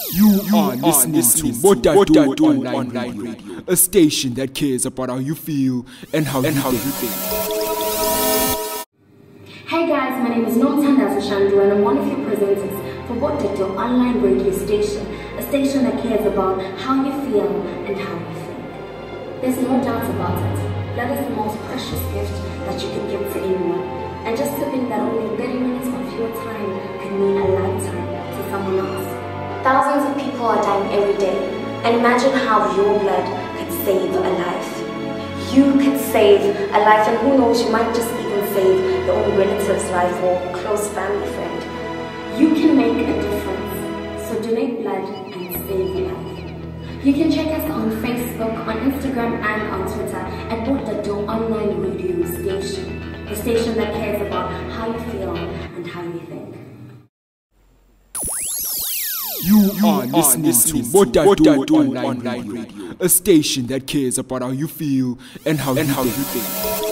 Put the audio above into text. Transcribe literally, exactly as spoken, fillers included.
You, you are listening, listening to Modado Online, Online Radio, Radio, a station that cares about how you feel and how, and you, how think. you think. Hey guys, my name is Nomtanda Sashandru and I'm one of your presenters for Modado Online Radio Station, a station that cares about how you feel and how you think. There's no doubt about it. Blood is the most precious gift that you can give to anyone. And just to think that only thirty minutes of your time can mean a lifetime to someone else. Thousands of people are dying every day, and imagine how your blood could save a life. You could save a life, and who knows, you might just even save your own relative's life or close family friend. You can make a difference, so donate blood and save a life. You can check us on Facebook, on Instagram, and on Twitter at Modado Online Radio Station, the station that cares about how you feel and how you think. You, you are listening, listening to Modado Online, Online Radio, Radio, a station that cares about how you feel and how, and you, how think. you think.